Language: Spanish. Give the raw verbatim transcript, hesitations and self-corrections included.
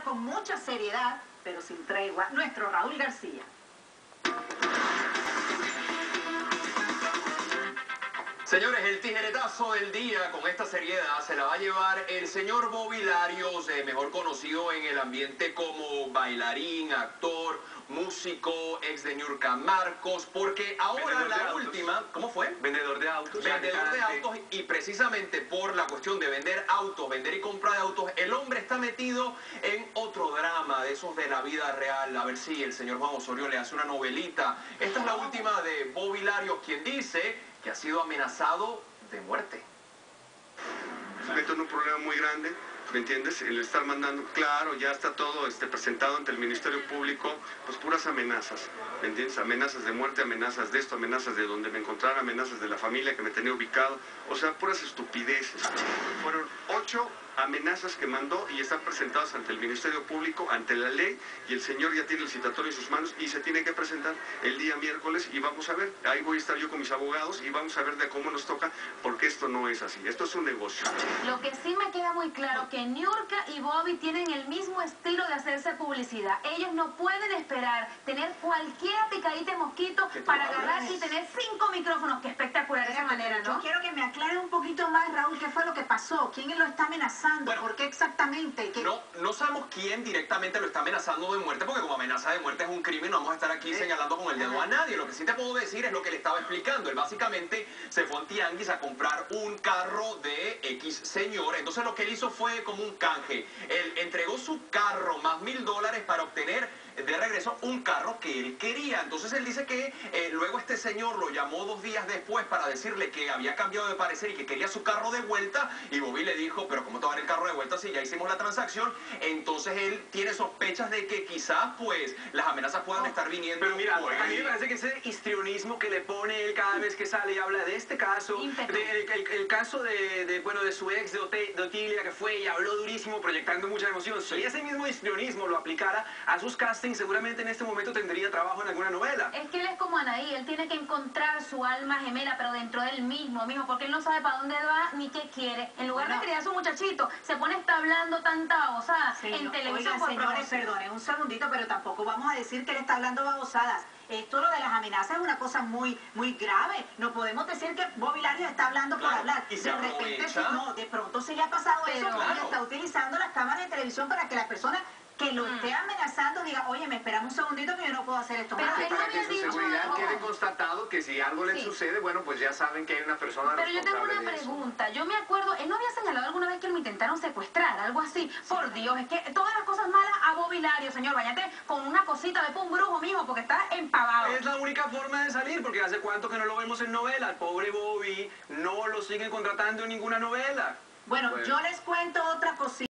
con mucha seriedad, pero sin tregua, nuestro Raúl García. Señores, el tijeretazo del día con esta seriedad se la va a llevar el señor Bobby Larios, eh, mejor conocido en el ambiente como bailarín, actor, músico, ex de Niurka Marcos, porque ahora Vendedor la última, ¿cómo fue? Vendedor de autos. Vendedor de autos, y precisamente por la cuestión de vender autos, vender y comprar de autos, el hombre está metido en otro drama de esos de la vida real. A ver si el señor Juan Osorio le hace una novelita. Esta es la última de Bobby Larios, quien dice que ha sido amenazado de muerte. Se mete en un problema muy grande, ¿me entiendes? El estar mandando, claro, ya está todo este, presentado ante el Ministerio Público, pues puras amenazas, ¿me entiendes? Amenazas de muerte, amenazas de esto, amenazas de donde me encontrara, amenazas de la familia que me tenía ubicado, o sea, puras estupideces. Fueron ocho amenazas que mandó y están presentadas ante el Ministerio Público, ante la ley, y el señor ya tiene el citatorio en sus manos y se tiene que presentar el día miércoles y vamos a ver, ahí voy a estar yo con mis abogados y vamos a ver de cómo nos toca, porque esto no es así, esto es un negocio. Lo que sí me queda muy claro que Niurka y Bobby tienen el mismo estilo de hacerse publicidad. Ellos no pueden esperar tener cualquier picadita de mosquito para agarrar y tener cinco micrófonos. Qué espectacular de esa manera, ¿no? Yo quiero que me aclare un poquito más, Raúl, qué fue lo que pasó, quién lo está amenazando, Bueno, por qué exactamente. ¿Qué... No, no sabemos quién directamente lo está amenazando de muerte, porque como amenaza de muerte es un crimen, no vamos a estar aquí señalando con el dedo a nadie. Lo que sí te puedo decir es lo que le estaba explicando. Él básicamente se fue a un tianguis a comprar un carro de X señor. Entonces lo que él hizo fue como un canje. Él entregó su carro más mil dólares para obtener de regreso un carro que él quería. Entonces él dice que eh, luego este señor lo llamó dos días después para decirle que había cambiado de parecer y que quería su carro de vuelta, y Bobby le dijo, pero ¿cómo te va a dar el carro de vuelta si ya hicimos la transacción? Entonces él tiene sospechas de que quizás pues las amenazas puedan No, estar viniendo pero mira, por a mí ahí. me parece que ese histrionismo que le pone él cada vez que sale y habla de este caso, de, el, el, el caso de, de, bueno, de su ex de, Ote, de Otilia, que fue y habló durísimo proyectando mucha emoción, si ese mismo histrionismo lo aplicara a sus castings, seguramente en este momento tendría trabajo en alguna novela. Es que él es como Anaí, él tiene que encontrar su alma gemela, pero dentro del mismo, mijo, porque él no sabe para dónde va ni qué quiere. En lugar Bueno. de criar a su muchachito, se pone a estar hablando tanta babosada Sí, en no, televisión. oiga, por señores, promoción. perdone, un segundito, pero tampoco vamos a decir que él está hablando babosadas. Esto, lo de las amenazas, es una cosa muy muy grave. No podemos decir que Bobby Larios está hablando por Claro, hablar. y se de repente, aprovecha. si no, de pronto se le ha pasado Pero, eso, porque claro. está utilizando las cámaras de televisión para que la persona que lo Mm. esté amenazando diga, oye, me esperamos un segundito que yo no puedo hacer esto Pero más. él no Para que había su dicho seguridad algo. quede constatado que si algo le Sí. sucede, bueno, pues ya saben que hay una persona Pero yo tengo responsable una de eso. pregunta. Yo me acuerdo, él no había señalado alguna vez que lo intentaron secuestrar, algo así. Por Dios, es que todas las cosas malas a Bobby Larios, señor. Váyate con una cosita, ve pa' un brujo, mijo, porque está empavado. Es la única forma de salir, porque hace cuánto que no lo vemos en novela. El pobre Bobby no lo siguen contratando en ninguna novela. Bueno, Bueno. yo les cuento otra cosita.